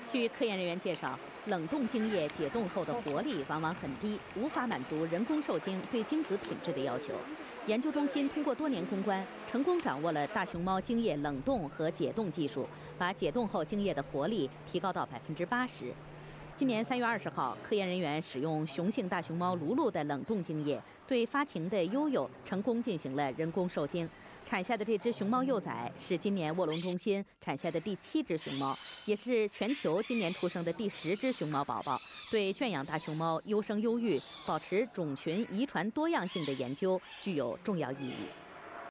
据科研人员介绍，冷冻精液解冻后的活力往往很低，无法满足人工受精对精子品质的要求。研究中心通过多年攻关，成功掌握了大熊猫精液冷冻和解冻技术，把解冻后精液的活力提高到80%。今年3月20号，科研人员使用雄性大熊猫卢卢的冷冻精液，对发情的悠悠成功进行了人工受精。产下的这只熊猫幼崽是今年卧龙中心产下的第7只熊猫，也是全球今年出生的第10只熊猫宝宝，对圈养大熊猫优生优育、保持种群遗传多样性的研究具有重要意义。